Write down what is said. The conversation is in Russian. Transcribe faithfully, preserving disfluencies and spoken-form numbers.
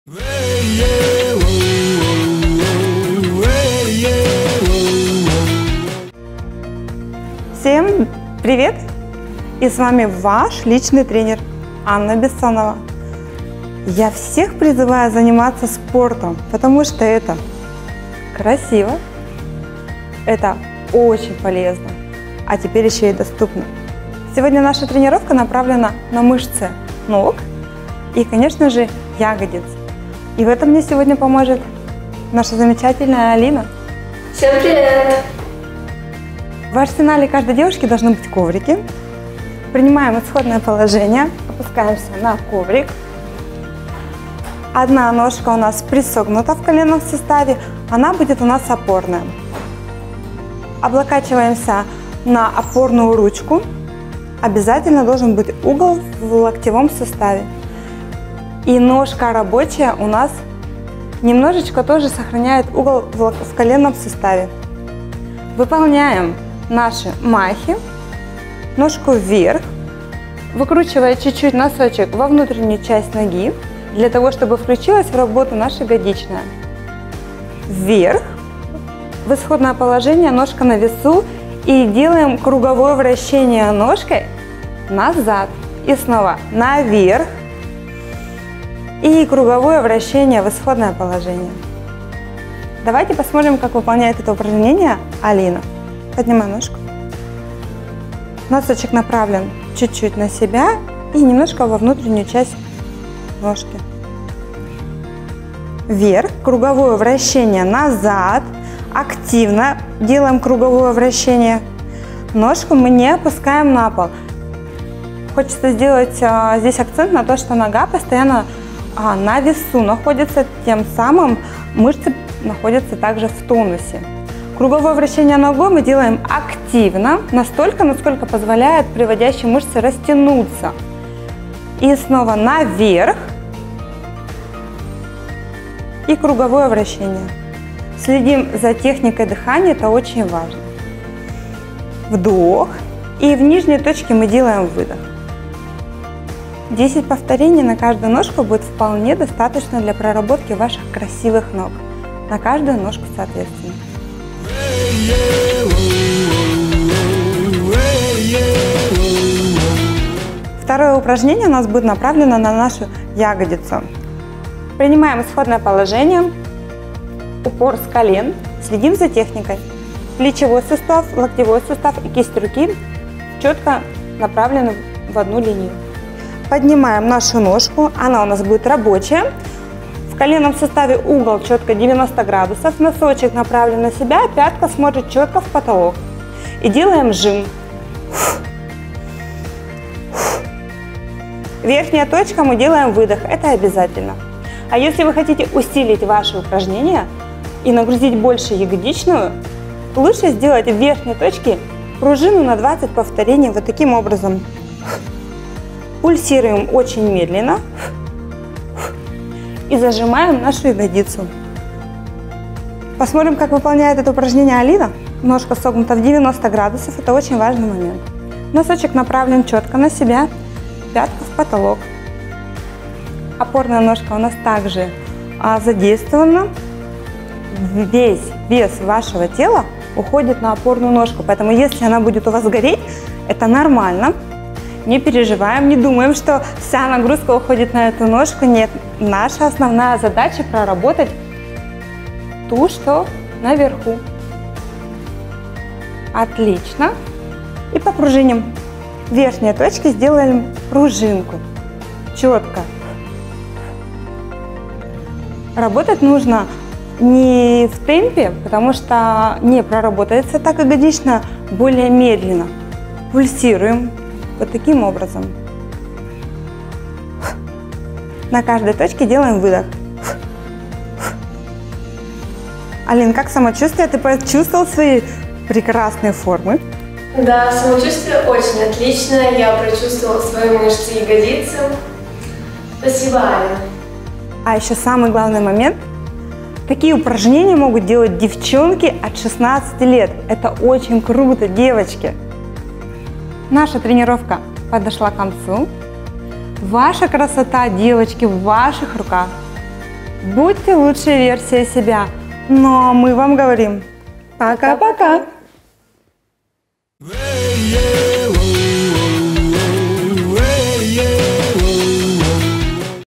Всем привет! И с вами ваш личный тренер Анна Бессонова. Я всех призываю заниматься спортом, потому что это красиво, это очень полезно, а теперь еще и доступно. Сегодня наша тренировка направлена на мышцы ног и, конечно же, ягодиц. И в этом мне сегодня поможет наша замечательная Алина. Всем привет! В арсенале каждой девушки должны быть коврики. Принимаем исходное положение, опускаемся на коврик. Одна ножка у нас присогнута в коленном суставе, она будет у нас опорная. Облокачиваемся на опорную ручку. Обязательно должен быть угол в локтевом суставе. И ножка рабочая у нас немножечко тоже сохраняет угол в коленном суставе. Выполняем наши махи. Ножку вверх, выкручивая чуть-чуть носочек во внутреннюю часть ноги, для того, чтобы включилась в работу наша ягодичная. Вверх, в исходное положение, ножка на весу, и делаем круговое вращение ножкой назад. И снова наверх. И круговое вращение в исходное положение. Давайте посмотрим, как выполняет это упражнение Алина. Поднимай ножку. Носочек направлен чуть-чуть на себя и немножко во внутреннюю часть ножки. Вверх, круговое вращение назад. Активно делаем круговое вращение. Ножку мы не опускаем на пол. Хочется сделать а, здесь акцент на то, что нога постоянно а, на весу находится, тем самым мышцы находятся также в тонусе. Круговое вращение ногой мы делаем активно, настолько, насколько позволяет приводящие мышцы растянуться. И снова наверх. И круговое вращение. Следим за техникой дыхания, это очень важно. Вдох. И в нижней точке мы делаем выдох. десять повторений на каждую ножку будет вполне достаточно для проработки ваших красивых ног. На каждую ножку соответственно. Второе упражнение у нас будет направлено на нашу ягодицу. Принимаем исходное положение, упор с колен, следим за техникой. Плечевой сустав, локтевой сустав и кисть руки четко направлены в одну линию. Поднимаем нашу ножку, она у нас будет рабочая. В коленном суставе угол четко девяносто градусов, носочек направлен на себя, пятка смотрит четко в потолок. И делаем жим. Верхняя точка мы делаем выдох, это обязательно. А если вы хотите усилить ваши упражнения и нагрузить больше ягодичную, лучше сделать в верхней точке пружину на двадцать повторений вот таким образом. Пульсируем очень медленно и зажимаем нашу ягодицу. Посмотрим, как выполняет это упражнение Алина. Ножка согнута в девяносто градусов, это очень важный момент. Носочек направлен четко на себя, пятка в потолок. Опорная ножка у нас также а, задействована. Весь вес вашего тела уходит на опорную ножку, поэтому если она будет у вас гореть, это нормально. Не переживаем, не думаем, что вся нагрузка уходит на эту ножку. Нет, наша основная задача проработать ту, что наверху. Отлично. И попружиним. В верхней точке сделаем пружинку. Четко. Работать нужно не в темпе, потому что не проработается так ягодично, более медленно. Пульсируем. Вот таким образом. На каждой точке делаем выдох. Алин, как самочувствие? Ты почувствовал свои прекрасные формы? Да, самочувствие очень отличное. Я прочувствовала свои мышцы ягодицы. Спасибо, Аня. А еще самый главный момент. Такие упражнения могут делать девчонки от шестнадцати лет. Это очень круто, девочки. Наша тренировка подошла к концу. Ваша красота, девочки, в ваших руках. Будьте лучшей версией себя. Ну а мы вам говорим пока-пока.